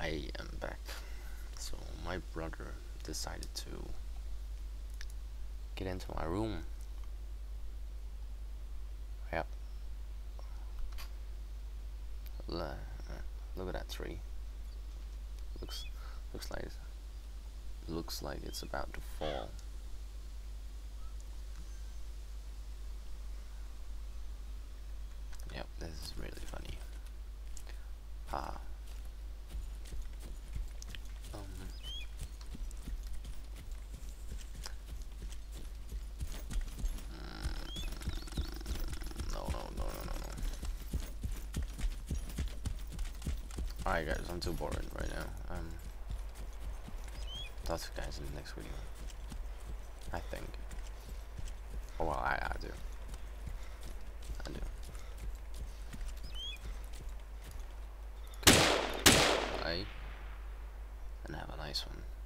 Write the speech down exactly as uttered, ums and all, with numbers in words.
I am back. So my brother decided to get into my room. Yep. Look at that tree. Looks looks like looks like it's about to fall. Yep, this is really funny. Ah. Um. No, no, no, no, no, no. Alright, guys, I'm too bored right now. Um. Talk to you guys in the next video. I think. Oh well, I, I do. I do. Bye. And have a nice one.